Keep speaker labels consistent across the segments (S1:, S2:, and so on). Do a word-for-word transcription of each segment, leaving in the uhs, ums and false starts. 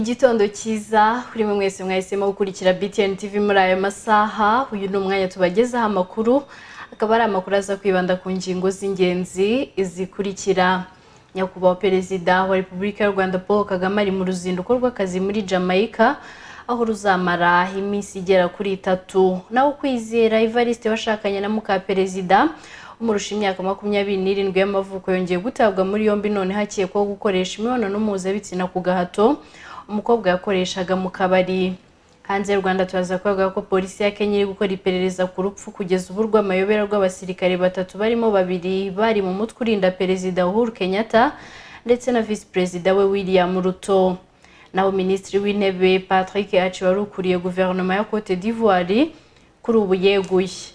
S1: Igitondo cyiza kuri mwe mwese mwahisemo gukurikira B T N T V muri aya masaha. Uyu ni umwanya tubagezaho amakuru, akaba ari amakuru aza kwibanda ku ngingo z'ingenzi izikurikira. Nyakubahwa Perezida wa Repubulika y'u Rwanda Paul Kagame ari mu ruzinduko rw'akazi muri Jamaica, aho ruzamara iminsi igera kuri itatu. Naho Kwizera Evariste washakanye na muka Perezida umurusha imyaka makumyabiri n'irindwi y'amavuko yongeye gutabwa muri yombi none hakekwaho gukoresha imibonano mpuzabitsina ku gahato umukobwa yakoreshaga mu kabari. Hanze y'u Rwanda turaza kuvuga ko polisi ya Kenya iri gukora iperereza ku rupfu kugeza ubu rw'amayobera rw'abasirikare batatu barimo babiri bari mu mutwe urinda Perezida Uhuru Kenyatta ndetse na Vice Perezida we William Ruto. Naho Minisitiri w'Intebe Patrick Achi wari ukuriye guverinoma ya Cote d'Ivoire kuri ubu yeguye.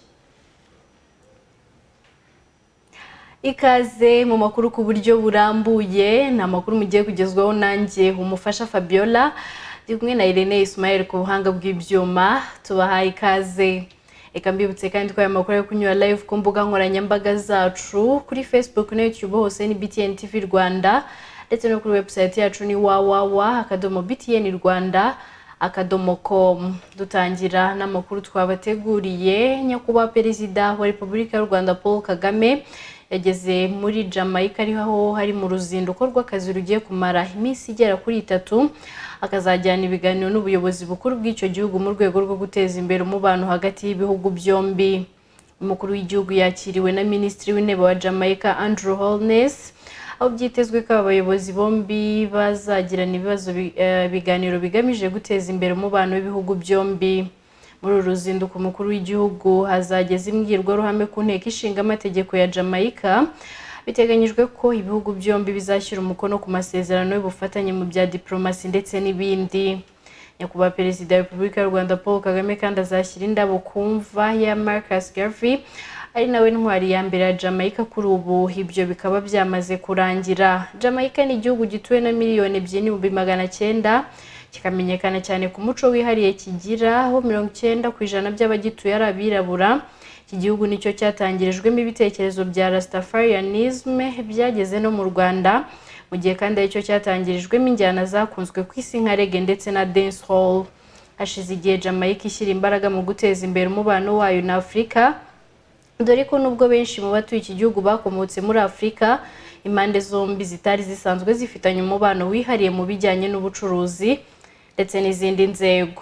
S1: Ikaze mu makuru ku buryo burambuye, na makuru mugiye kugezwaho nanjye umufasha Fabiola ndi kumwe na Irene Ismail ku buhanga bw'ibyuma. Tubahaye ikaze. Eka mbibutse kandi ko aya makuru yo kunyura live ku mbuga nkoranyambaga zacu kuri Facebook na YouTube hose ni B T N T V Rwanda, ndetse no kuri website yacu ni w w w akadomo b t n rwanda akadomo com. Dutangira n'amakuru twabateguriye. Nyakubahwa Perezida wa Repubulika y'u Rwanda Paul Kagame yageze muri Jamaica ariho hari mu ruzinduko rw'akazi rugiye kumara iminsi igera kuri itatu, akazajyana ibiganiro n'ubuyobozi bukuru bw'icyo gihugu mu rwego rwo guteza imbere umubano hagati y'ibihugu byombi. Umukuru w'igihugu yakiriwe na Minisitiri w'Intebe wa Jamaica Andrew Holness, aho byitezwe ko abayobozi bombi bazagirana ibibazo biganiro bigamije guteza imbere umubano w'ibihugu byombi. Muri uru ruzinduko umukuru w'igihugu hazageza imbwirwaruhame ku nteko ishinga amategeko ya Jamaica. Biteganyijwe ko ibihugu byombi bizashyira umukono ku masezerano y'ubufatanye mu bya diplomasi ndetse n'ibindi. Nyakubahwa Perezida wa Repubulika y'u Rwanda Paul Kagame kandi azashyira indabo ku mva ya Marcus Garvey, ari nawe ntwari ya mbere ya Jamaica kuri ubu. Ibyo bikaba byamaze kurangira. Jamaica ni igihugu gituwe na miliyoni ebyiri n'ibihumbi magana cyenda, kikamenyekana cyane ku muco wihariye kigira, aho mirongo icyenda ku ijana by'abagituye ari abirabura. Iki gihugu nicyo cyatangirijwemo ibitekerezo bya Rastafarianism byageze no mu Rwanda, mu gihe kandi aricyo cyatangirijwemo injyana zakunzwe ku isi nka reggae ndetse na dancehall. Hashize igihe Jamaica ishyira imbaraga mu guteza imbere umubano wayo na Afurika, dore ko nubwo benshi mu batuye iki gihugu bakomotse muri Afurika, impande zombi zitari zisanzwe zifitanye umubano wihariye mu bijyanye n'ubucuruzi ndetse n'izindi nzego.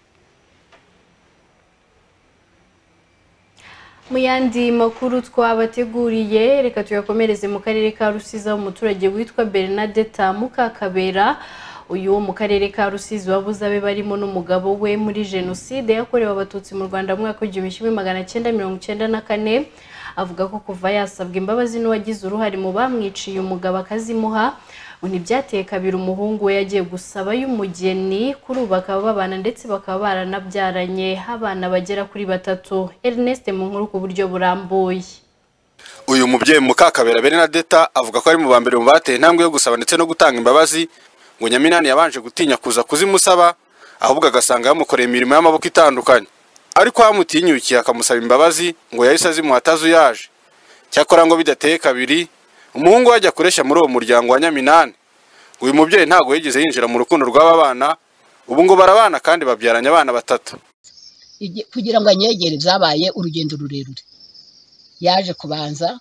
S1: Mu yandi makuru twabateguriye, reka tuyakomereze mu karere ka Rusizi aho umuturage witwa Bernadetta Mukakabera, uyu wo mu karere ka Rusizi wabuze abe barimo n'umugabo we muri jenoside yakorewe abatutsi mu Rwanda mu mwaka w'igihumbi kimwe magana cyenda mirongo icyenda na kane, avuga ko kuva yasabwa imbabazi n'uwagize uruhare mu bamwiciye umugabo akazimuha, ntibyateye kabiri umuhungu we yagiye gusaba y'umugeni. Kuri ubu bakaba babana ndetse bakaba baranabyaranye abana bagera kuri batatu. Ernest mu nkuru ku buryo burambuye.
S2: Uyu mubyeyi Mukakabera Bernadetta avuga ko ari mu bambere mu bateye intambwe yo gusaba ndetse no gutanga imbabazi, ngo Nyaminani yabanje gutinya kuza kuzimusaba, ahubwo agasanga yamukoreye imirimo y'amaboko itandukanye. Ariko hamutinyukiye akamusaba imbabazi ngo yahise azimuha atazuyaje. Cyakora ngo bidateye kabiri umuhungu wajya kuresha muri uwo muryango wa Nyaminani. Uyu mubyeyi ntago yigeze yinjira mu rukundo rw'aba bana, ubu ngo barabana kandi babyaranye abana batatu.
S3: Kugira ngo anyegere byabaye urugendo rurerure. Yaje kubanza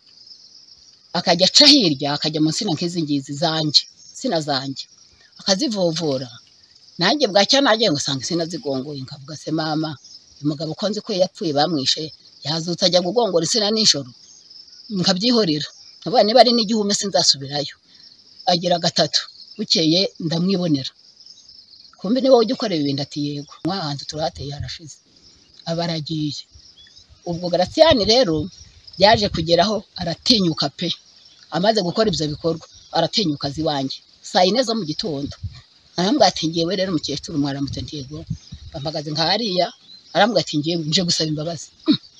S3: akajya aca hirya, akajya mu nsina nk'izi ngizi zanje, sina zanje akazivovora. Nanjye bwacya nagiye gusanga insina zigongoye, nkavuga se mama, umugabo ko nzi ko yapfuye bamwishe yazutse ajya gugongora insina nijoro, nkabyihorera. Aba niba ari n'igihume sinzasubirayo. Agira gatatu bukeye ndamwibonera, kumbe niwe ujya ukorera ibintu ati yego mwahanze turateye harashize abaragiye. Ubwo Graciane rero yaje kugeraho aratinyuka pe, amaze gukora ibyo bikorwa aratinyuka ziwanjye saa yine zo mu gitondo. Arambwira ati ngewe rero mukecuru mwaramutse ntego, bampagaze nka hariya. Arambwira ati ngewe nje gusaba imbabazi.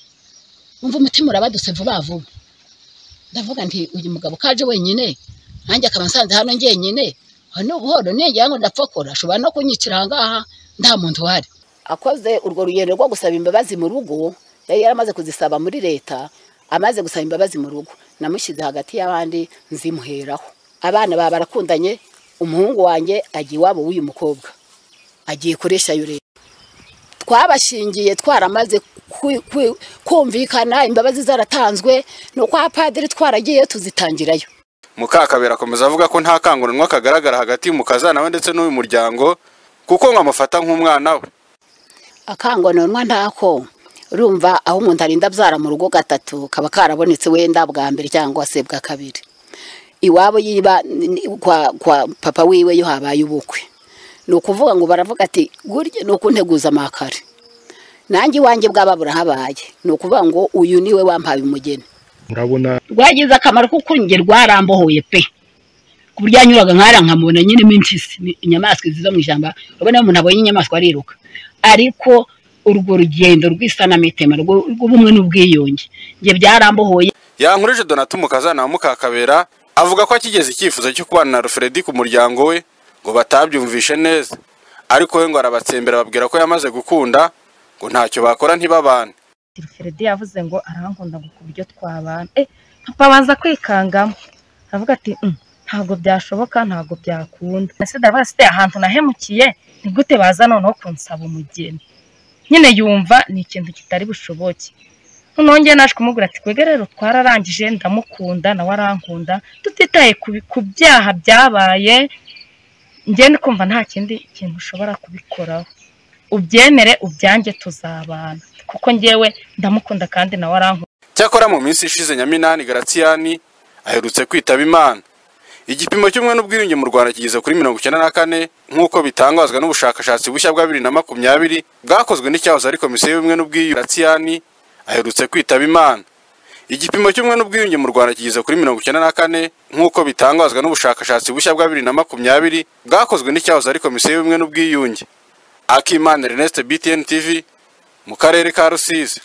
S3: Umva umutima urabaduse vuba vuba. Ndavuga nti uyu mugabo kaje wenyine, nanjye akamansanze hano ngenyine, hano buhoro nenge yango ndapfokora ashobora no kunyicira ngaha nta muntu wari. Akoze urwo rugendo rwo gusaba imbabazi mu rugo, yari yaramaze kuzisaba muri leta, amaze gusaba imbabazi mu rugo namushyize hagati y'abandi nzimuheraho. Abana baba barakundanye umuhungu wanjye agiye iwabo w'uyu mukobwa agiye kuresha yo rero twabashingiye twaramaze kumvikana imbabazi zaratanzwe no kwa padiri twaragiye tuzitangirayo.
S2: Mukakabera akomeza avuga ko nta kanguranwa kagaragara hagati y'umukazana we ndetse n'uyu muryango kuko ngo amufata nk'umwana we.
S3: Akanguranwa ntako urumva aho umuntu arinda byara mu rugo gatatu kaba karabonetse wenda bwa mbere cyangwa se bwa kabiri iwabo yiba kwa, kwa papa wiwe yo habaye ubukwe no kuvuga ngo baravuga ati gurye no kunteguza makare nanjye wanje bwababura habaye no kuvuga ngo uyu niwe wampaye umugeni.
S4: Murabona
S3: rwagize akamaro kuko nge rwarambohoye pe kuburya nyuraga nkara nkamubona nyine impyisi inyamaswa ziza mu ijamba ubona umuntu abonye inyamaswa ariruka ariko urwo rugendo rw'isanamitema rw'ubumwe n'ubwiyunge nge byarambohoye.
S2: Yankurije Donatu mukazana wa Mukakabera avuga ko akigeze icyifuzo cyo kubana na Rufredi ku muryango we ngo batabyumvishe neza ariko we ngo arabatsembera babwira ko yamaze gukunda ngo ntacyo bakora ntibabane.
S5: Rufredi yavuze ngo arankunda ngo kubyo twabana eh babanza kwikangamo avuga ati ntago byashoboka ntago byakunda ese ndabasite ahantu nahemukiye ni gute baza noneho kunsaba umugeni nyine yumva ni ikintu kitari bushoboke. Nonge naje kumugura ati kwege rero twararangije ndamukunda na warankunda tutitaye ku byaha byabaye ngende kumva nta kindi kintu ushobora kubikoraho ubyemere ubyange tuzabana kuko ngewe ndamukunda kandi na warankunda.
S2: Cyakora mu minsi ishize Nyaminani Gatsata aherutse kwitaba Imana. Igipimo cy'umwe n'ubwiyunge mu Rwanda kigeze kuri mirongo icyenda na kane nk'uko bitangazwa n'ubushakashatsi bushya bwa bibiri na makumyabiri bwakozwe n'icyahoze ari komisiyo y'ubumwe n'ubwiyunge. Gatsata aherutse kwitaba Imana. Igipimo cy'umwe n'ubwiyunge mu Rwanda kigeze kuri mirongo icyenda na kane nk'uko bitangazwa n'ubushakashatsi bushya bwa bibiri na makumyabiri bwakozwe n'icyahoze ari komisiyo y'ubumwe n'ubwiyunge. Akimana Ernest, B T N T V mu karere ka Rusizi.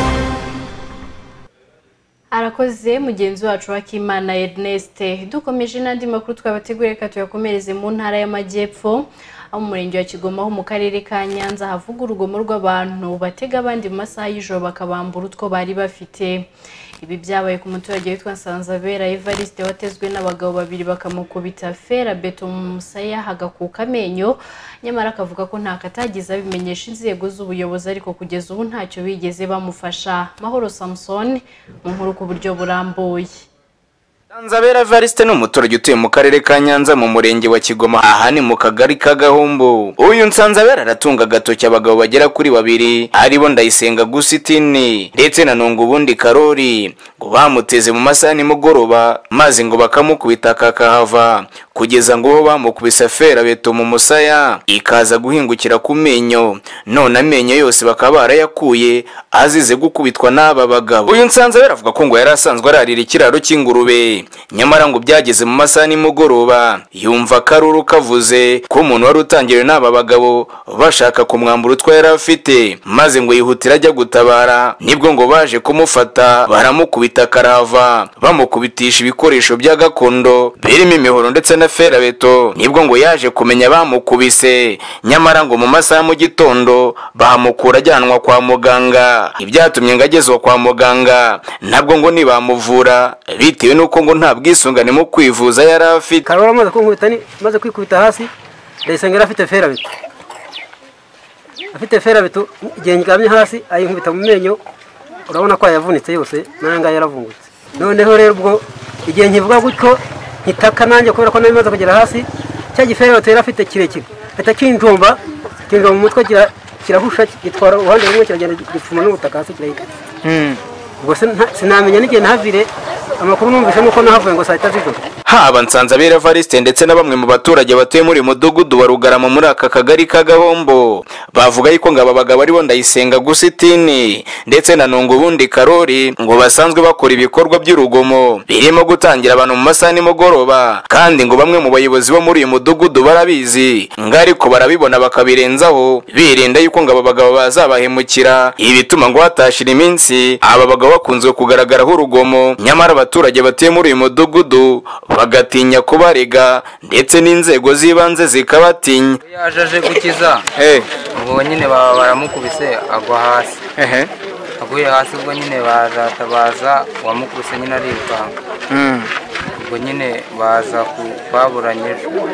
S1: Arakoze mugenzi wacu Akimana Ernest. Dukomeje n'andi makuru twabateguriye ka tuyakomereze mu ntara y'Amajyepfo aho mu murenge wa Kigoma ho mu karere ka Nyanza havuga urugomo rw'abantu batega abandi mu masaha y'ijoro bakabambura utwo bari bafite. Ibi byabaye ku muturage witwa Nsanzabera Evariste watezwe n'abagabo babiri bakamukubita fera beto mu musaya hagakuka amenyo nyamara akavuga ko nta katagize abimenyesha inzego z'ubuyobozi ariko kugeza ubu ntacyo bigeze bamufasha. Mahoro Samson mu nkuru ku buryo burambuye.
S6: Nsanzabera Evariste n'umuturage utuye mu karere ka Nyanza mu murenge wa Kigoma ahani mu kagari ka Gahombo. Uyu Nsanzabera aratunga gatoki abagabo bagera kuri babiri aribo Ndayisenga Gusitini ndetse na Nungubundi Karori ngo bamuteze mu masaha nimugoroba maze ngo bakamukubita kakahava kugeza ngo bamukubise fera beto mu musaya ikaza guhingukira ku menyo none amenyo yose bakaba barayakuye azize gukubitwa n'aba bagabo. Uyu Nsanzabera avuga ko ngo yari asanzwe ararira ikiraro cy'ingurube nyamara ngo byageze mu masaha nimugoroba yumva karuru kavuze ko umuntu wari utangiriwe n'aba bagabo bashaka kumwambura utwo yari afite maze ngo yihutira ajya gutabara nibwo ngo baje kumufata baramukubita karava bamukubitisha ibikoresho bya gakondo birimo imihoro ndetse na fera beto nibwo ngo yaje kumenya bamukubise nyamara ngo mu masaha mu gitondo bahamukura ajyanwa kwa muganga ibyatumye ngo agezwa kwa muganga nabwo ngo nibamuvura bitewe nuko ngo nta bwisungane mu kwivuza yari afite.
S7: Karora amaze kunkubita ni maze kwikubita hasi Ndayisenga afite fera beto afite fera beto igihe nyigamye hasi ayinkubita mu menyo urabona ko yavunitse yose nanga yaravungutse. Noneho rero ubwo igihe nkivuga gutyo nkitaka nanjye kubera ko namaze kugera hasi cya gifera beto yari afite kirekire atakinjomba kinjomba mu mutwe kira kirahusha gitwara uruhande rumwe kiragenda gipfuma n'ubutaka hasi kirahita. Mm. Ubwo sinamenya n'igihe nahavire amakuru numvisha nuko nahavuye ngo saa sita z'ijoro.
S6: Haba Nsanzabera Evariste ndetse na bamwe mu baturage batuye muri mudugudu wa Rugarama muri aka kagari ka Gahombo bavuga yuko ngo aba bagabo aribo Ndayisenga Gusitini ndetse na Nungubundi Karori ngo basanzwe bakora ibikorwa by'urugomo birimo gutangira abantu mu masaha nimugoroba kandi ngo bamwe mu bayobozi bo muri uyu mudugudu barabizi ngari ko barabibona bakabirenzaho birinda yuko ngo aba bagabo bazabahemukira ibi bituma ngo hatashira iminsi aba bagabo bakunzwe kugaragaraho urugomo nyamara abaturage batuye muri uyu mudugudu bagatinya kubarega ndetse n'inzego zibanze zikabatinya.
S8: Yajaje gukiza
S6: eh
S8: ubwo nyine baramukubise agwa hasi ehe aguye hasi ubwo nyine bazatabaza wamukubise nyine arikanga. Mm. ubwo nyine baza kubaburanye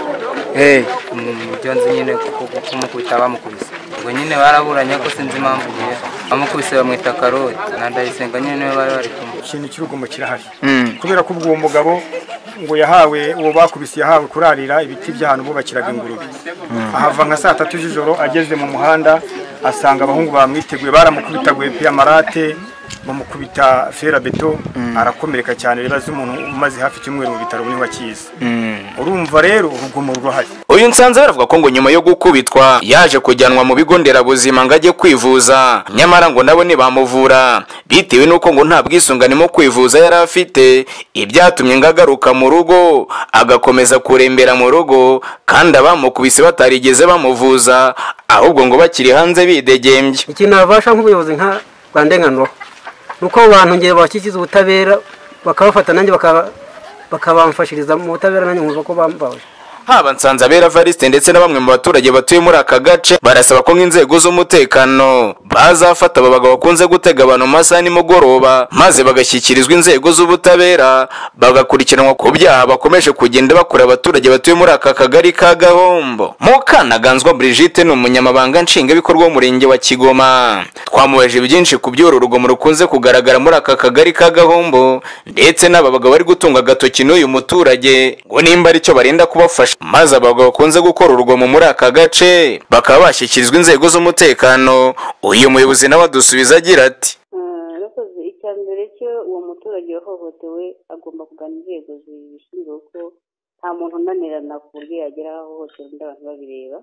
S6: eh
S8: ibyo nzi nyine kuko kumukubita bamukubise ubwo nyine baraburanye ko sinzi impamvu gihe bamukubise bamwita karoti na Ndayisenga nyine niwe bari bari kumwe.
S4: Ikintu cy'urugomo kirahari kubera ko ubwo mugabo ngo yahawe uwo bakubise yahawe kurarira ibiti by'ahantu bubakiraga ingurube ahava nka saa tatu z'ijoro ageze mu muhanda asanga abahungu bamwiteguye baramukubitaguye pe amarate bamukubita fera beto arakomereka cyane reba z'umuntu umaze hafi cy'umweru mu bitaro niho akiza. Urumva rero urugomo rurahari.
S6: Uyu Nsanzabera avuga ko ngo nyuma yo gukubitwa yaje kujyanwa mu bigo nderabuzima ngo ajye kwivuza nyamara ngo nabo ntibamuvura bitewe nuko ngo nta bwisungane mu kwivuza yari afite ibyatumye ngagaruka mu rugo agakomeza kurembera mu rugo kandi abamukubise batarigeze bamuvuza ahubwo ngo bakiri hanze bidegembye.
S7: Ikintu abasha nk'ubuyobozi nka Rwanda nuko abantu ngiye bakikiza ubutabera bakabafata nanjye bakabamfashiriza mu butabera nanjye nkumva ko bambaye.
S6: Haba Nsanzabera Evariste ndetse na bamwe mu baturage batuye muri aka gace barasaba ko nk'inzego z'umutekano bazafata aba bagabo bakunze gutega abantu mu masaha nimugoroba maze bagashyikirizwa inzego z'ubutabera bagakurikiranwa ku byaha bakomeje kugenda bakora abaturage batuye muri aka kagari ka Gahombo. Mukanaganzwa Brigitte ni umunyamabanga nshingabikorwa w'umurenge wa Kigoma. Twamubaje byinshi ku by'uru rugomo rukunze kugaragara muri aka kagari ka Gahombo ndetse n'aba bagabo bari gutunga agatoki n'uyu muturage ngo nimba ari cyo barenda kubafasha maze abagabo bakunze gukora urugomo muri aka gace bakaba bashyikirizwa inzego z'umutekano. Uyu muyobozi nawe adusubiza agira ati
S9: arakoze icya mbere cyo uwo muturage wahohotewe agomba kugana inzego zibishinzwe ko nta muntu unanirana ku buryo yagera aho hohotera undi abantu babireba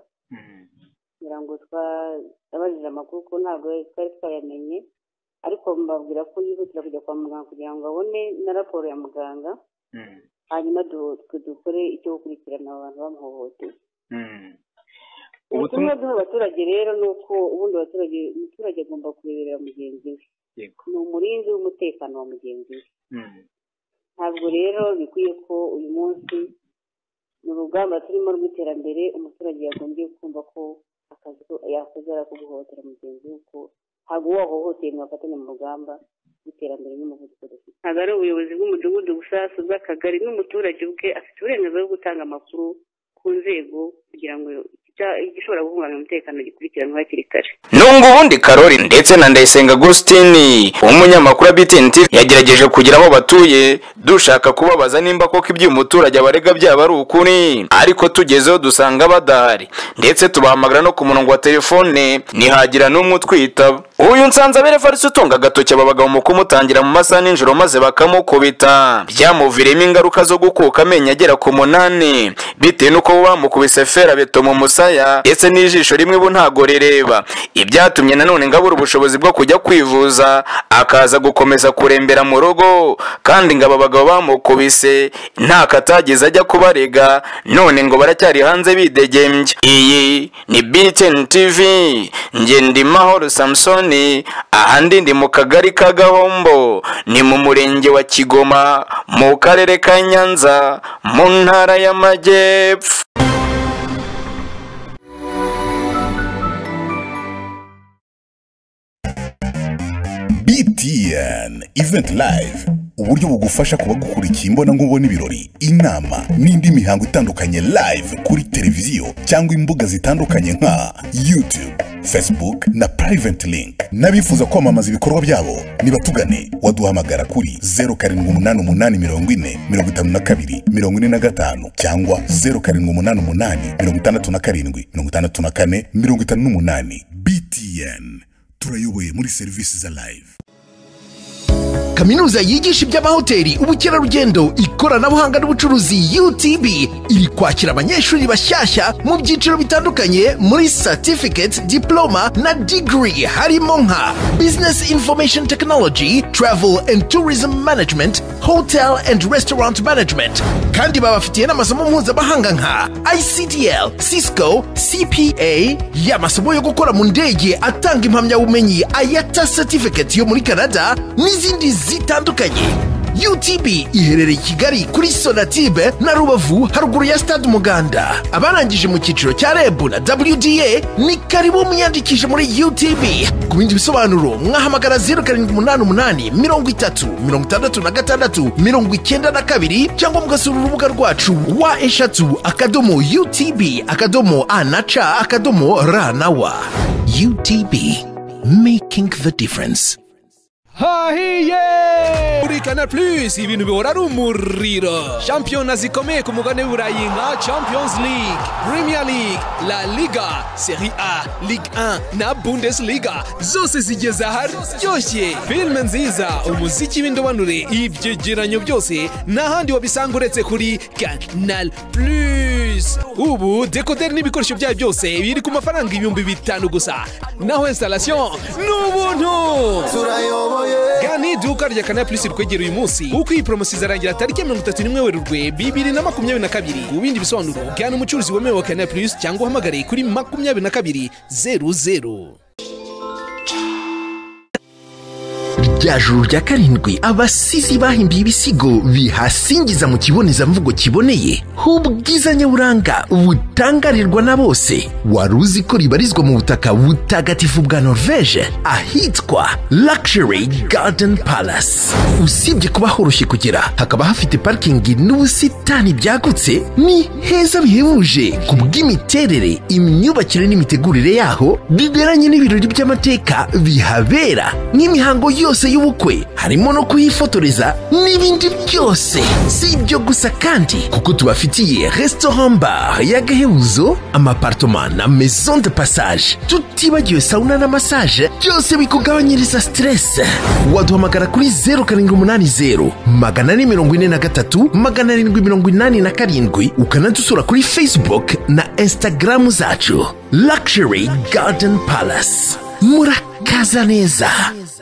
S9: kugira ngo twabajije amakuru ko ntabwo twari twayamenye ariko mbabwira ko yihutira kujya kwa muganga kugira ngo abone na raporo ya muganga hanyuma dukore icyo gukurikirana abantu bamuhohoteye. Ubutumwa duha abaturage rero ni uko ubundi abaturage umuturage agomba kureberera mugenzi we ni umurinzi w'umutekano wa mugenzi we. Ntabwo rero bikwiye ko uyu munsi mu rugamba turimo rw'iterambere umuturage yagombye kumva ko akazi yakoze ari ako guhohotera mugenzi we ko ntabwo wahohoteye mwafatanya mu rugamba iterambere n'umuvuduko dufite. Ntabwo ari ubuyobozi bw'umudugudu gusa bw'akagari n'umuturage ubwe afite uburenganzira bwo gutanga amakuru ku nzego kugira ngo igishobora guhungabanya umutekano gikurikiranwe hakiri kare.
S6: Nungu ubundi Karori ndetse na Ndayisenga Agustini umunyamakuru wa B T N T yagerageje kugira aho batuye dushaka kubabaza nimba koko iby'umuturage abarega byaba ari ukuri ariko tugezeho dusanga badahari ndetse tubahamagara no ku murongo wa telefone nihagira n'umwe utwitaba. Uyu Nsanzabera Evariste utunga agatoki aba bagabo mu kumutangira mu masaha n'ijoro maze bakamukubita byamuviremo ingaruka zo gukuka amenyo agera ku munani bitewe nuko bamukubise fera beto mu musaya ndetse n'ijisho rimwe bu ntago rireba ibyatumye nanone ngabura ubushobozi bwo kujya kwivuza akaza gukomeza kurembera mu rugo kandi ngaba bagabo bamukubise nta katagize ajya kubarega none ngo baracyari hanze bidegembye. Iyi ni B T N T V nge ndi Mahoro Samson ahandi ndi mu kagari ka Gahombo ni mu murenge wa Kigoma mu karere ka Nyanza mu ntara y'Amajyepfo.
S10: B T N Event Live uburyo bugufasha kuba gukurikiye imbona nkubona ibirori inama n'indi mihango itandukanye live kuri televiziyo cyangwa imbuga zitandukanye nka YouTube, Facebook na Private Link. Nabifuza kwamamaza ibikorwa byabo nibatugane waduhamagara kuri zero karindwi umunani umunani mirongo ine mirongo itanu na kabiri mirongo ine na gatanu cyangwa zero karindwi umunani umunani mirongo itandatu na karindwi mirongo itandatu na kane mirongo itanu n'umunani. B T N turayoboye muri serivisi za live.
S11: Kaminuza yigisha iby'amahoteli, ubukerarugendo, ikoranabuhanga n'ubucuruzi U T B iri kwakira abanyeshuri bashyashya mu byiciro bitandukanye muri certificate, diploma na degree harimo nka Business Information Technology, Travel and Tourism Management, Hotel and Restaurant Management. Kandi babafitiye n'amasomo mpuzamahanga nka I C D L, Cisco, C P A, y'amasomo yo gukora mu ndege atanga impamyabumenyi ayata certificate yo muri Canada n'izindi zitandukanye. U T B iherereye i Kigali kuri Sonatube na Rubavu haruguru ya Stade Umuganda. Abarangije mu cyiciro cya R E B na W D A ni karibu mwiyandikishe muri U T B. Ku bindi bisobanuro mwahamagara zero karindwi umunani umunani mirongo itatu mirongo itandatu na gatandatu mirongo icyenda na kabiri cyangwa mugasura urubuga rwacu wa eshatu akadomo U T B akadomo A na C akadomo R na W. U T B, making the difference.
S12: Hahiye! Kuri Canal Plus ibintu bihora ari umuriro. Shampiyona zikomeye ku mugabane w'Uburayi nka Champions League, Premier League, La Liga, Serie A, Ligue un na Bundesliga zose zigeze aharyoshye. Filme nziza, umuziki w'indobanure, ibyegeranyo byose n'ahandi wabisanga uretse kuri Canal Plus. Ubu decoder n'ibikoresho byayo byose biri ku mafaranga ibihumbi bitanu gusa. Naho installation n'ubuntu. Gani duka rya Canal Plus rikwegera uyu munsi uko iyi promotion izarangira tariki mirongo itatu n'imwe Werurwe bibiri na makumyabiri na kabiri. Ku bindi bisobanuro gana umucuruzi wemewe wa Canal Plus cyangwa uhamagare kuri makumyabiri na kabiri zeru zeru.
S11: Rya juru rya karindwi abasizi bahimbiye ibisigo bihasingiza mu kibonezamvugo kiboneye h'ubwiza nyaburanga butangarirwa na bose. Wari uzi ko ribarizwa mu butaka butagatifu bwa Norvege ahitwa Luxury Garden Palace. Usibye kuba horoshye kugera, hakaba hafite parkingi n'ubusitani byagutse, ni heza bihebuje ku bw'imiterere, imyubakire n'imitegurire yaho biberanye n'ibirori by'amateka bihabera nk'imihango yose y'ubukwe, harimo no kuyifotoreza n'ibindi byose. Si ibyo gusa kandi kuko tubafitiye restaurant bar y'agahebuzo, amapartement na maison de passage, tutibagiwe sauna na massage, byose bikugabanyiriza stress. Waduhamagara kuri zeru karindwi umunani zeru magana ane mirongo ine na gatatu magana arindwi mirongo inani na karindwi, ukanadusura kuri Facebook na Instagram zacu. Luxury Garden Palace, murakaza neza.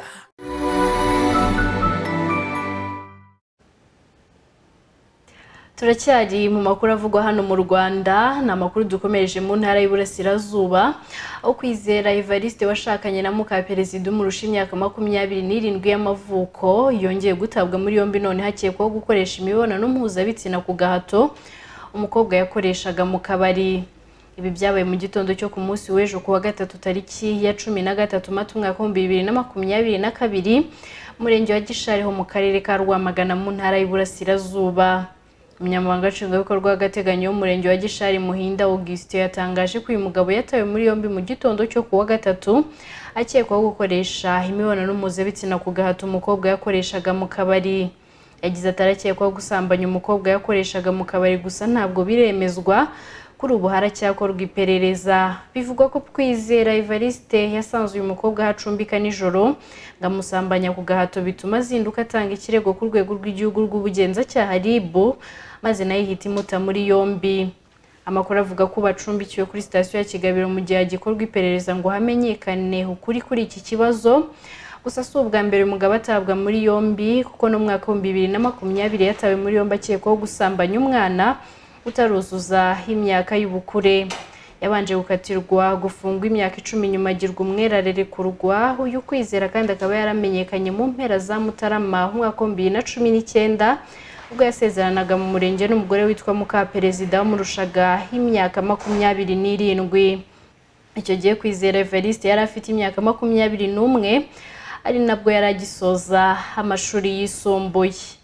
S1: Turacyari mu makuru avugwa hano mu Rwanda, na makuru dukomereje mu ntara y'Iburasirazuba aho Kwizera Evariste washakanye na muka perezida umurusha imyaka makumyabiri n'irindwi y'amavuko yongeye gutabwa muri yombi none hakekwaho gukoresha imibonano mpuzabitsina ku gahato umukobwa yakoreshaga mu kabari. Ibi byabaye mu gitondo cyo ku munsi w'ejo kuwa gatatu tariki ya cumi na gatatu Mata umwaka wa bibiri na makumyabiri na kabiri murenge wa Gishari ho mu karere ka Rwamagana mu ntara y'Iburasirazuba. Umunyamabanga nshingwabikorwa w'agateganyo w'umurenge wa Gishari Muhinda Augustin yatangaje ko uyu mugabo yatawe muri yombi mu gitondo cyo kuwa gatatu akekwaho gukoresha imibonano mpuzabitsina ku gahato umukobwa yakoreshaga mu kabari. Yagize atarakekwaho gusambanya umukobwa yakoreshaga mu kabari gusa ntabwo biremezwa. Kuri ubu haracyakorwa iperereza. Bivugwa ko Kwizera Evariste yasanze uyu mukobwa hacumbika nijoro ngamusambanya ku gahato bituma zinduka atanga ikirego ku rwego rw'igihugu rw'ubugenzacyaha R I B maze nayo ihita imuta muri yombi. Amakuru avuga ko bacumbikiwe kuri sitasiyo ya Kigabiro mu gihe gikorwa iperereza ngo hamenyekane ukuri kuri iki kibazo. Gusa si ubwa mbere umugabo atabwa muri yombi kuko no mu mwaka wa bibiri na makumyabiri yatawe muri yombi akekwaho gusambanya umwana utaruzuza imyaka y'ubukure. Yabanje gukatirwa gufungwa imyaka icumi nyuma agirwa umwere arekurwa. Uyu Kwizera kandi akaba yaramenyekanye mu mpera za Mutarama umwaka wa bibiri na cumi n'icyenda ubwo yasezeranaga mu murenge n'umugore witwa muka perezida wamurushaga imyaka makumyabiri n'irindwi. Icyo gihe Kwizera Evariste yari afite imyaka makumyabiri n'umwe ari nabwo yaragisoza amashuri yisumbuye.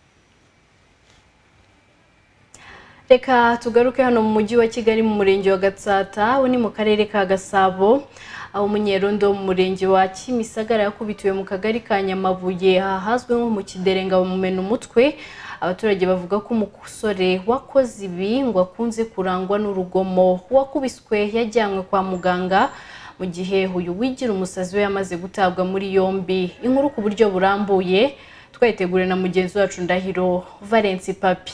S1: Reka tugaruke hano mu mujyi wa Kigali mu murenge wa Gatsata uni mu karere ka Gasabo aho Umunyerondo mu murenge wa Kimisagara yakubitiwe mu kagari ka Nyamabuye ahazwe nko mu Kiderenga mu mena umutwe. Abaturage bavuga ko umusore wakoze ibi ngo akunze kurangwa n'urugomo. Wakubiswe yajyanywe kwa muganga mu gihe uyu wigira umusazi we yamaze gutabwa muri yombi. Inkuru ku buryo burambuye twayitegure na mugenzi wacu Ndahiro Valence Papi.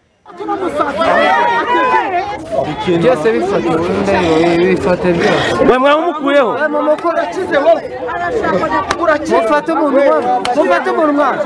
S8: byose bifata bifata byose
S13: mwamumukuyeho
S8: mufate umuntu mufate umuntu mwana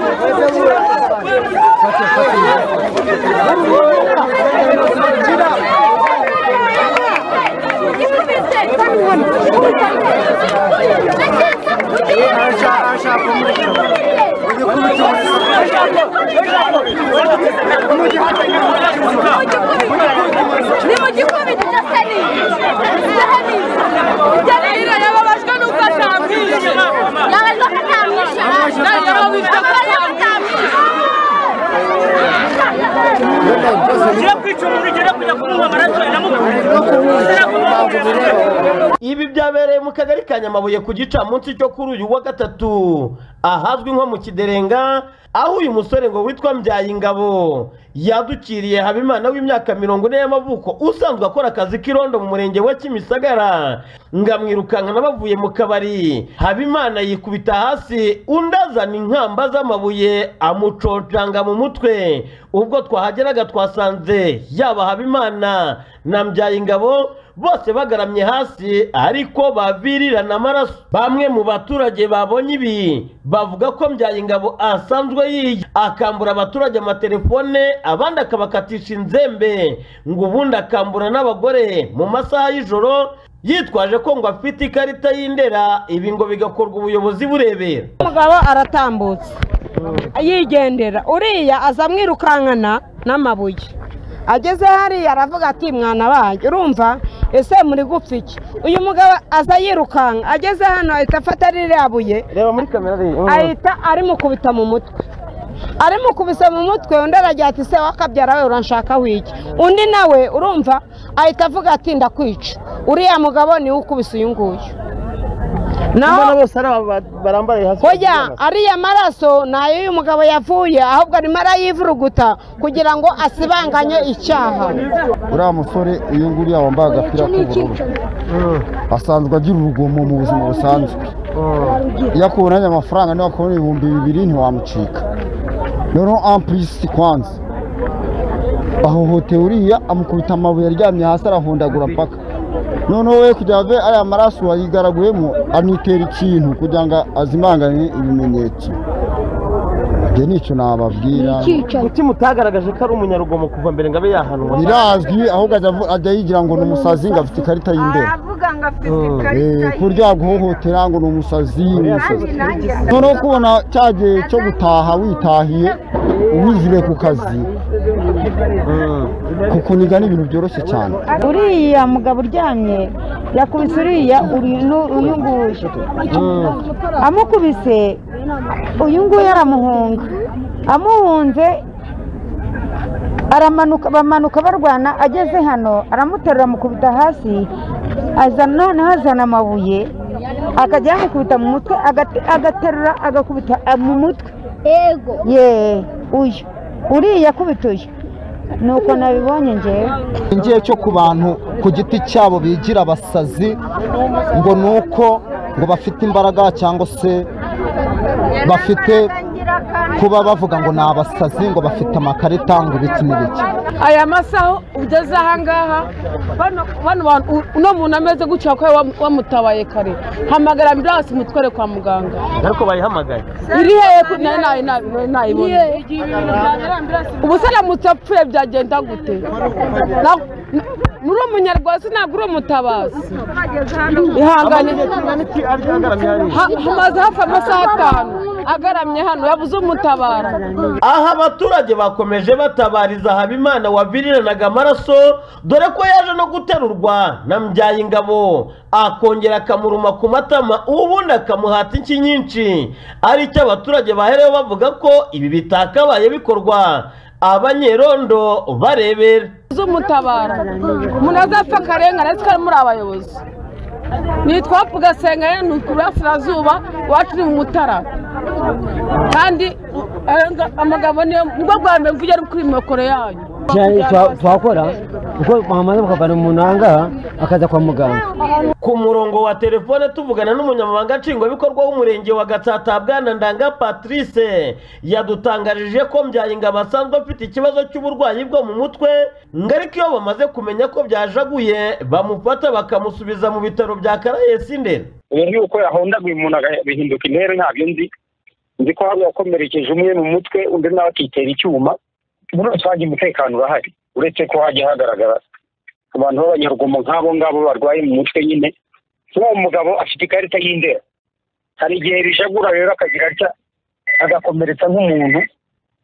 S13: Ibi byabereye mu kagari ka Nyamabuye ku gicamunsi cyo kuri uyu wa gatatu ahazwi nko mu Kiderenga, aho uyu musore ngo witwa Mbyayingabo yadukiriye Habimana w'imyaka mirongo ine y'amavuko usanzwe akora akazi k'irondo mu murenge wa Kimisagara, ngamwirukankana bavuye mu kabari. Habimana yikubita hasi, undazana inkamba z'amabuye amucocanga mu mutwe. Ubwo twahageraga twasanze yaba Habimana na Mbyayingabo bose bagaramye hasi ariko bavirirana amaraso. Bamwe mu baturage babonye ibi bavuga ko Mbyayingabo asanzwe yiye akambura abaturage amatelefone, abandi akabakatisha inzembe, ngo ubundi akambura n'abagore mu masaha y'ijoro yitwaje ko ngo afite ikarita y'indera. Ibi ngo bigakorwa ubuyobozi burebera.
S14: Umugabo aratambutse yigendera, uriya azamwirukankana n'amabuye. Ageze hariya aravuga ati mwana wanjye urumva ese muri gupfa iki? Uyu mugabo aza yirukanka, ageze hano ahita afata ririya buye,
S13: reba muri kamera rero,
S14: ahita arimukubita mu mutwe. Arimukubise mu mutwe, undi aragira ati se wakabyara we uranshaka wiki? Undi nawe urumva ahita avuga ati ndakwica. Uriya mugabo ni ukubise uyu nguyu.
S13: Naho bose barambaye hasi.
S14: Hoya ariya maraso nayo uyu mugabo yavuye, ahubwo arimo arayivuruguta kugira ngo asibanganye icyaha.
S15: Uriya musore uyu nguriya wambaye agapira k'ubururu asanzwe agira urugomo mu buzima busanzwe. Iyo akubonanye amafaranga niba akubona ibihumbi bibiri ntiwamucika. Noneho ampulisi kwanza ahohoteye uriya amukubita amabuye aryamye hasi arahondagura paka. Noneho we kugira ngo ariya maraso wayigaraguyemo anitera ikintu kugira ngo azimangane ibimenyetso. Njye nicyo nababwira.
S13: Kuki mutagaragaje ko ari umunyarugomo kuva mbere ngo abe yahanwa?
S15: Birazwi, ahubwo ajya yigira ngo ni umusazi ngo afite ikarita y'indera.
S14: Aravuga ngo afite ikarita.
S15: Kurya guhohotera ngo ni umusazi. Noneho kubona cya gihe cyo gutaha witahiye uwizire ku kazi kukuniga n'ibintu byoroshye cyane.
S14: Uriya mugabo uryamye yakubise uriya uyu nguyu, amukubise uyu nguyu aramuhunga, amuhunze aramanuka, bamanuka barwana. Ageze hano aramuterura amukubita hasi, azana noneho azana amabuye akajya yamukubita mu mutwe, agaterura agakubita mu mutwe. Yego ye uyu uriya kubituye nuko nabibonye ngewe.
S15: Ngiye cyo ku bantu ku giti cyabo bigira abasazi ngo nuko ngo bafite imbaraga cyangwa se bafite kuba bavuga ngo ni abasazi ngo bafite amakarita ngo ibiki n'ibiki.
S16: Aya masaho ugeze ahangaha bano uno muntu ameze gutya ko wamutabaye kare, hamagara ambulance mutware kwa muganga.
S13: Ariko bayihamagaye
S16: iri hehe nayi nayi nayibona ubusara mutapfuye byagenda gute? Muri umunyarwanda ntabwo uri umutabazi. Ihangane hamaze hafi amasaha atanu agaramye hano yabuze umutabara.
S13: Aha abaturage bakomeje batabariza Habimana waviriranaga amaraso, dore ko yaje no guterurwa na Mbyayingabo akongera akamuruma ku matama, ubundi akamuhata inki nyinshi. Ari cyo abaturage baherewe bavuga ko ibi bitakabaye bikorwa abanyerondo barebera.
S16: Zumutabara umuntu azapfa akarengana twe muri abayobozi. Nitwavuga senga yenu kurasirazuba wacu ni umutara, kandi amagabo niyo ngo bwambe mvuye kuri mikoro yanyu.
S7: Twakora uko bamaze bakavana umuntu ahangaha akaza kwa muganga.
S13: Ku murongo wa telefone tuvugana n'umunyamabanga nshingwabikorwa w'umurenge wa Gatsata Bwana Ndanga Patrice yadutangarije ko Mbyayingabo asanzwe afite ikibazo cy'uburwayi bwo mu mutwe, ngariko iyo bamaze kumenya ko byajaguye bamufata bakamusubiza mu bitaro bya Karayesi Ndera.
S17: Uyu uko yahondaguye umuntu agahinduka intero ntabyo nzi. Nzi ko hari yakomerekeje umwe mu mutwe undi nawe akitera icyuma. Muri rusange umutekano urahari, uretse ko hajya hagaragara abantu b'abanyarugomo nk'abo ngabo barwaye mu mutwe nyine. Uwo mugabo afite ikarita y'indera, hari igihe rishagura rero akagira atya agakomeretsa nk'umuntu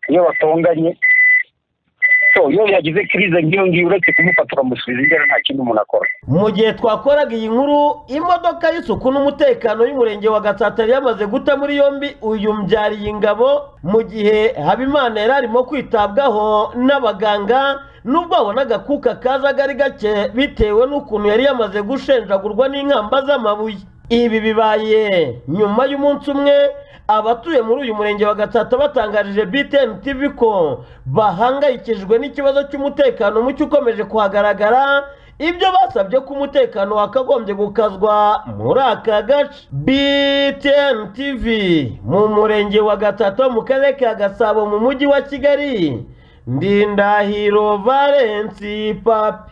S17: iyo batonganye so iyo yagize crise nk'iyo ngiyo uretse kumufatura musubiza imbere nta kintu umuntu akora.
S13: Mu gihe twakoraga iyi nkuru imodoka y'isuku n'umutekano y'umurenge wa Gatsata yamaze guta muri yombi uyu mbyariye ingabo mu gihe Habimana yari arimo kwitabwaho n'abaganga nubwo abonaga kuka kazaga ari gake bitewe n'ukuntu yari yamaze gushenjagurwa n'inkamba z'amabuye. Ibi bibaye nyuma y'umunsi umwe abatuye muri uyu murenge wa Gatsata batangarije B T N T V ko bahangayikijwe n'ikibazo cy'umutekano muke ukomeje kuhagaragara, ibyo basabye ko umutekano wakagombye gukazwa muri aka gace. B T N T V mu murenge wa Gatsata mu karere ka Gasabo mu mujyi wa Kigali, Ndindahiro Valence Papi.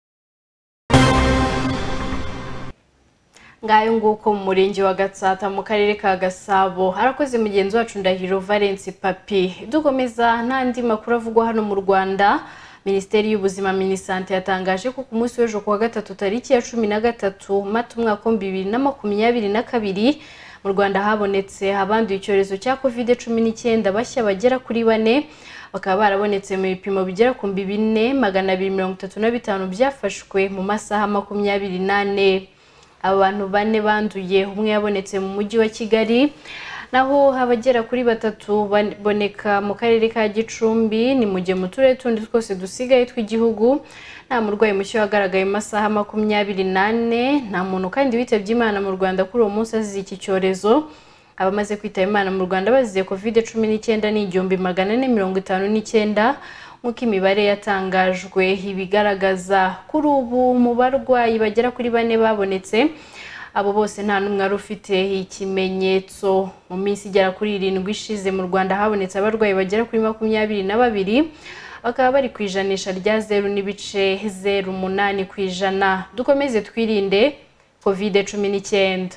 S1: Ngayo nguko mu murenge wa Gatsata mu karere ka Gasabo harakoze mugenzi wacu Ndahiro Valence Papi. Dukomeza n'andi makuru avugwa hano mu Rwanda. Minisiteri y'Ubuzima Minisante yatangaje ko ku munsi w'ejo kuwa gatatu tariki ya cumi na gatatu Mata umwaka wa bibiri na makumyabiri na kabiri mu Rwanda habonetse abanduye icyorezo cya covid cumi n'icyenda bashya bagera kuri bane, bakaba barabonetse mu bipimo bigera ku bine magana abiri mirongo itatu na bitanu byafashwe mu masaha makumyabiri n'ane. Abantu bane banduye, umwe yabonetse mu mujyi wa Kigali, naho abagera kuri batatu baboneka mu karere ka Gicumbi. Ni mu gihe mu turere tundi twose dusigaye tw'igihugu nta murwayi mushya wagaragaye mu masaha makumyabiri n'ane. Nta muntu kandi witabye Imana mu Rwanda kuri uwo munsi azize iki cyorezo. Abamaze kwitaba Imana mu Rwanda bazize covid cumi n'icyenda ni igihumbi magana ane mirongo itanu n'icyenda nk'uko imibare yatangajwe ibigaragaza. Kuri ubu mu barwayi bagera kuri bane babonetse, abo bose nta n'umwe ari ufite ikimenyetso. Mu minsi igera kuri irindwi ishize mu Rwanda habonetse abarwayi bagera kuri makumyabiri na babiri, bakaba bari ku ijanisha rya zeru n'ibice zeru umunani ku ijana. Dukomeze twirinde covid cumi n'icyenda.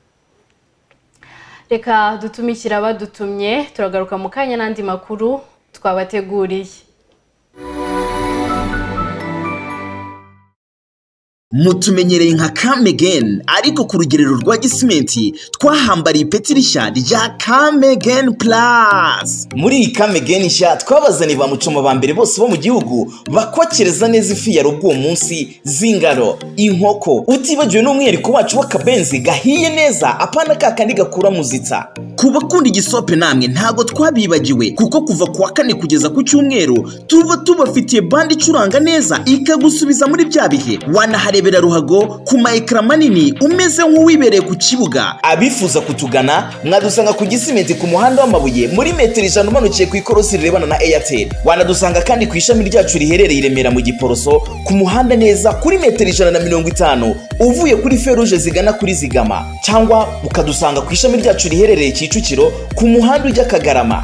S1: Reka dutumikira abadutumye, turagaruka mu kanya n'andi makuru twabateguriye.
S18: Mutumenyereye nka Kamegen ariko ku rugerero rwa Gisimenti twahambariye ipeti rishya rya Kamegen Plus. Muri iyi Kamegen nshya twabazaniye ba mucoma ba mbere bose bo mu gihugu bakokereza neza ifi ya rogo munsi zingaro, inkoko, utibagiwe n'umwihariko wacu w'akabenzi gahiye neza apana kakandi gakura muzitsa. Kuba kundi gisope namwe ntago twabibagiwe kuko kuva kuwa kane kugeza ku cyumweru tuba tubafitiye bandi curanga neza ikagusubiza muri bya bihe. Wanaharebera ruhago ku ma ekran manini umeze nk'uwibereye ku kibuga. Abifuza kutugana mwadusanga ku Gisimenti ku muhanda w'amabuye muri metero ijana umanukiye ku ikorosi rirebana na Airtel. Wanadusanga kandi ku ishami ryacu riherereye i Remera mu Giporoso ku muhanda neza kuri metero ijana na mirongo itanu uvuye kuri feruje zigana kuri Zigama, cyangwa ukadusanga ku ishami ryacu riherereye Kicukiro ku muhanda ujya Kagarama.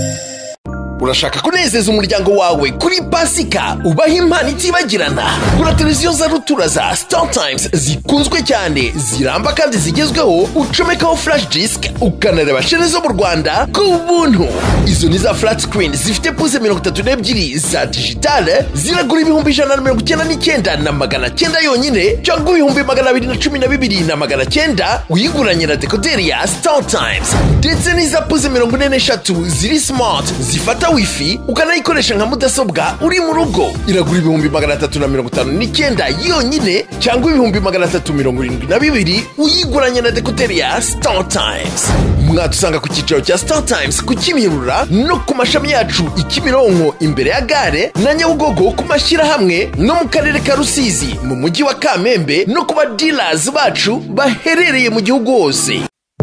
S11: Urashaka kunezeza umuryango wawe kuri Pasika ubaha impano itibagirana? Gura televiziyo za rutura za Star Times zikunzwe cyane, ziramba kandi zigezweho, ucomekaho flash disk ukanareba shene zo mu Rwanda ku buntu. Izo ni za flat screen zifite puse mirongo itatu n'ebyiri za digitale, ziragura ibihumbi ijana na mirongo icyenda n'icyenda na magana cyenda yonyine, cyangwa ibihumbi magana abiri na cumi na bibiri na magana cyenda uyiguranye na dekoderi ya Star Times. Ndetse n'iza puse mirongo ine n'eshatu ziri smart zifata wifi ukanayikoresha nka mudasobwa uri mu rugo. Iragura ibihumbi magana atatu na mirongo itanu n'icyenda yonyine, cyangwa ibihumbi magana atatu mirongo irindwi na bibiri uyiguranye na dekoderi ya Star Times. Mwadusanga ku cyicaro cya Star Times ku Kimihurura no ku mashami yacu i Kimironko imbere ya gare na Nyabugogo ku mashyirahamwe, no mu karere ka Rusizi mu mujyi wa Kamembe no ku ba dealers bacu baherereye mu gihugu hose.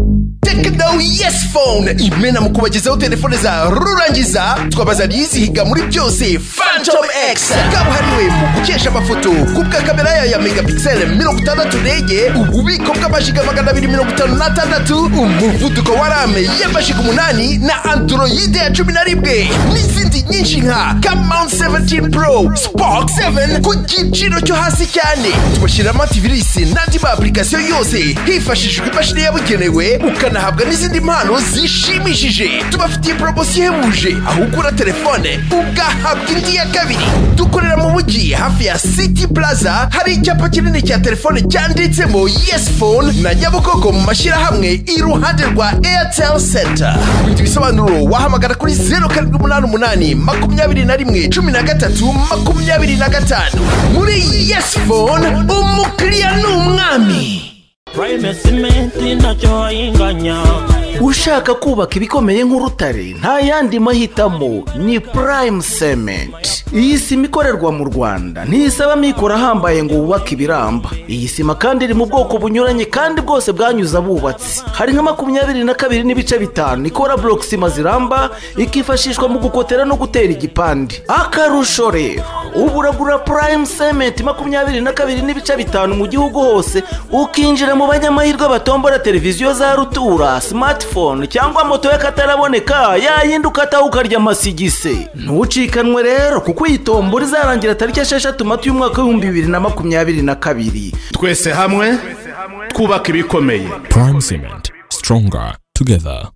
S11: Tekno Yes Phone imena mu kubagezaho telefone za rurangiza, twabazaniye izihiga muri byose Phantom X kabuhariwe mu gukesha amafoto kubwa kamera yayo ya megapixel mirongo itandatu ndege, ububiko bw'amajiga magana abiri mirongo itanu n'atandatu, umuvuduko wa rame y'amajiga umunani na Android ya cumi na rimwe n'izindi nyinshi nka Camount seventeen Pro, Spark seven ku giciro cyo hasi cyane. Tubashyiramo antivirus n'andi ma application yose hifashishijwe imashini yabugenewe, ukanahabwa n'izindi mpano zishimishije. Tubafitiye promotion ihebuje aho ugura telefone ugahabwa indi ya kabiri. Dukorera mu mujyi hafi ya City Plaza, hari icyapa kinini cya telefone cyanditsemo Yes Phone na Nyabugogo mu mashyirahamwe iruhande rwa Airtel Center. Kugira ibisobanuro wahamagara kuri zero karindwi umunani umunani makumyabiri na rimwe cumi na gatatu makumyabiri na gatanu. Muri Yes Phone umukiriya ni umwami.
S19: Ushaka kubaka ibikomeye nk'urutare nta yandi mahitamo ni Prime Cement. Iyi sima ikorerwa mu Rwanda ntisaba mikoro ahambaye ngo wubake ibiramba. Iyi sima kandi iri mu bwoko bunyuranye kandi bwose bwanyuze abubatsi. Hari nka makumyabiri na kabiri n'ibice bitanu ikora block sima ziramba, ikifashishwa mu gukotera no gutera igipande. Akarusho rero ubu uragura Prime Cement makumyabiri na kabiri n'ibice bitanu mu gihugu hose, ukinjira mu banyamahirwe batombora televiziyo za rutura, smartphone cyangwa moto y'akataraboneka yayindi ukataho ukarya amasigise. Ntucikanwe rero kuko iyi tombora izarangira tariki esheshatu Mata y'umwaka w'ibihumbi bibiri na makumyabiri na kabiri.
S12: Twese hamwe twubaka ibikomeye.
S20: Prime Cement, stronger together.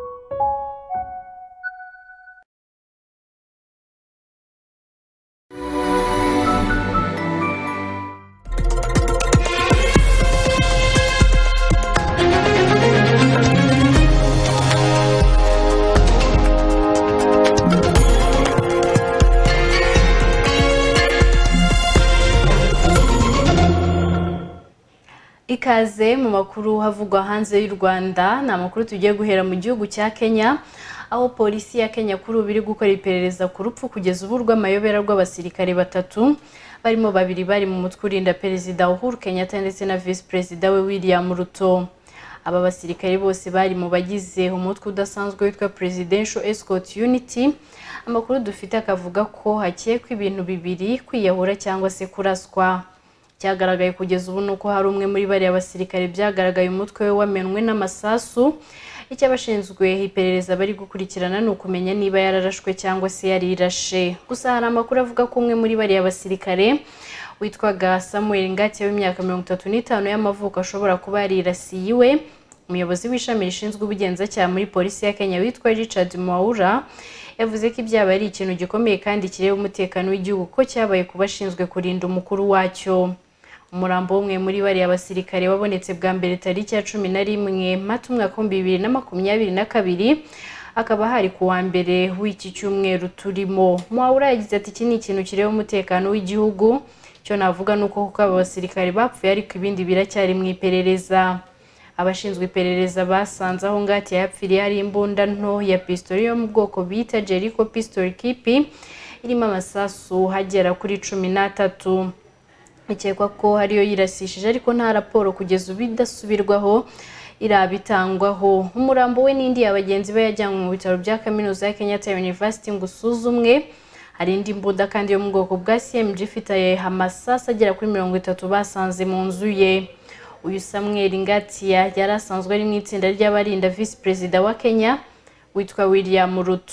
S1: Ikaze mu makuru havugwa hanze y'u Rwanda. Ni amakuru tugiye guhera mu gihugu cya Kenya, aho polisi ya Kenya kuri ubu iri gukora iperereza ku rupfu kugeza ubu rw'amayobera rw'abasirikare batatu, barimo babiri bari mu mutwe urinda perezida Uhuru Kenyatta ndetse na vice perezida we William Ruto. Aba basirikare bose bari mu bagize umutwe udasanzwe witwa Presidential Escort Unity. Amakuru dufite akavuga ko hakekwa ibintu bibiri: kwiyahura cyangwa se kuraswa. Cyagaragaye kugeza ubu nuko hari umwe muri bari abasirikare byagaragaye umutwe we wamenwe n'amasasu. Icyo abashinzwe iperereza bari gukurikirana ni ukumenya niba yararashwe cyangwa se yarirashe. Gusa hari amakuru avuga ko umwe muri bari abasirikare witwaga Samuel Ngati w'imyaka mirongo itatu n'itanu y'amavuko ashobora kuba yarirasiye iwe. Umuyobozi w'ishami rishinzwe ubugenzacyaha muri polisi ya Kenya witwa Richard Mwaura yavuze ko ibyaba ari ikintu gikomeye kandi kireba umutekano w'igihugu ko cyabaye kubashinzwe kurinda umukuru wacyo. Umurambo w'umwe muri bari abasirikare wabonetse bwa mbere tariki ya cumi na rimwe Mata umwaka w'ibihumbi bibiri na makumyabiri na kabiri, akaba hari ku wa mbere w'iki cyumweru turimo. Mwaura yagize ati iki ni ikintu kireba umutekano w'igihugu. Cyo navuga nuko kuko aba basirikare bapfuye ariko ibindi biracyari mu iperereza. Abashinzwe iperereza basanze aho Ngati yapfiriye hari imbunda nto ya pistol yo mu bwoko bita Jericho pistol kipi irimo amasasu hagera kuri cumi n'atatu. Bikekwa ko hariyo yirasishije ariko nta raporo kugeza ubu idasubirwaho irabitangwaho. Umurambo we n'indi y'abagenzi be yajyanywe mu bitaro bya kaminuza ya Kenyatta University ngo usuzumwe. Hari indi mbunda kandi yo mu bwoko bwa C M G ifite amasasu agera kuri mirongo itatu basanze mu nzu ye. Uyu Samuel Ngati yari asanzwe ari mu itsinda ry'abarinda vice perezida wa Kenya witwa William Ruto.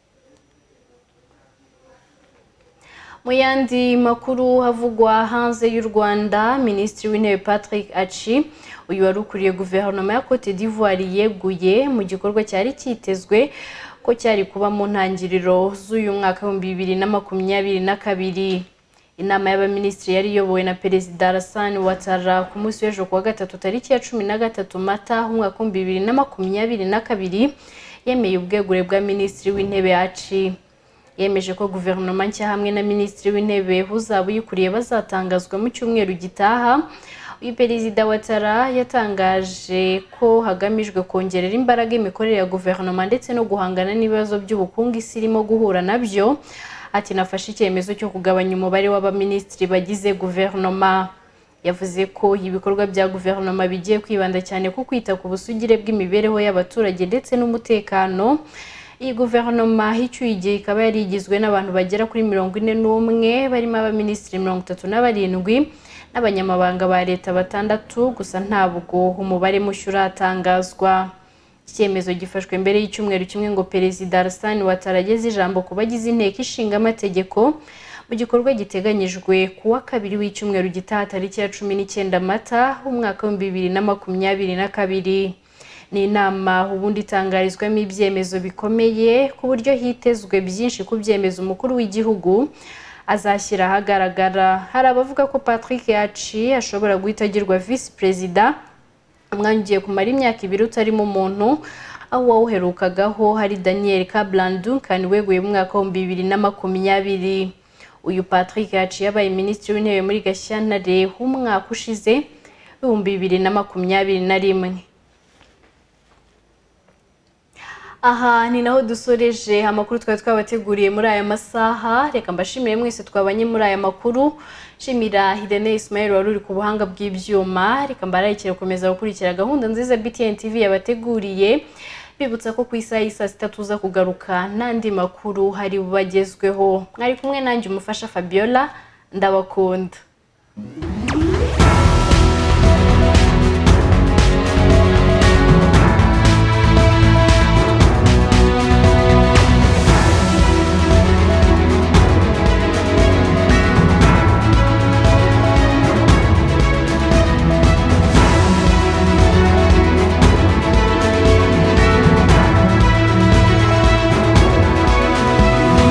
S1: Mu yandi makuru havugwa hanze y'u Rwanda, Minisitiri w'Intebe Patrick Achi uyu wari ukuriye guverinoma ya Cote d'Ivoire yeguye mu gikorwa cyari cyitezwe ko cyari kuba mu ntangiriro z'uyu mwaka wa bibiri na makumyabiri na kabiri. Inama y'abaminisitiri yari iyobowe na Perezida Alassane Ouattara ku munsi w'ejo kuwa gatatu tariki ya cumi na gatatu Mata umwaka wa bibiri na makumyabiri na kabiri yemeye ubwegure bwa Minisitiri w'Intebe Achi. Yemeje ko guverinoma nshya hamwe na Minisitiri w'Intebe uzaba uyikuriye bazatangazwa mu cyumweru gitaha. Uyu Perezida Ouattara yatangaje ko hagamijwe kongerera imbaraga imikorere ya guverinoma ndetse no guhangana n'ibibazo by'ubukungu isi irimo guhura nabyo. Ati nafashe icyemezo cyo kugabanya umubare w'abaminisitiri bagize guverinoma. Yavuze ko ibikorwa bya guverinoma bigiye kwibanda cyane ku kwita ku busugire bw'imibereho y'abaturage ndetse n'umutekano. Iyi guverinoma icyuye igihe ikaba yari igizwe n'abantu bagera kuri mirongo ine n'umwe barimo abaminisitiri mirongo itatu na barindwi n'abanyamabanga ba leta batandatu, gusa ntabwo umubare mushya uratangazwa. Icyemezo gifashwe mbere y'icyumweru kimwe ngo Perezida Alassane Ouattara ageze ijambo ku bagize inteko ishinga amategeko mu gikorwa giteganyijwe ku wa kabiri w'icyumweru gitaha tariki ya cumi n'icyenda Mata umwaka wa bibiri na makumyabiri na kabiri. ni inama ubundi itangarizwamo ibyemezo bikomeye ku buryo hitezwe byinshi ku byemezo umukuru w'igihugu azashyira ahagaragara. Hari abavuga ko Patrick Yaci ashobora guhita agirwa vice perezida, umwanya ugiye kumara imyaka ibiri utarimo umuntu, aho wawuherukagaho hari Daniel Kablandu-Duncan weguye mu mwaka wa bibiri na makumyabiri. Uyu Patrick Yaci yabaye minisitiri w'intebe muri Gashyantare umwaka ushize ibihumbi bibiri na makumyabiri na rimwe. Aha ni naho dusoreje amakuru twari twabateguriye muri aya masaha. Reka mbashimire mwese twabanye muri aya makuru. Shimira Hidene Ismail wari uri ku buhanga bw'ibyuma. Reka mbarayikira gukomeza gukurikira gahunda nziza B T N T V yabateguriye. Bibutsa ko ku isaha y'isa sita tuza kugaruka n'andi makuru hari bubagezweho. Mwari kumwe nanjye umufasha Fabiola, ndabakunda.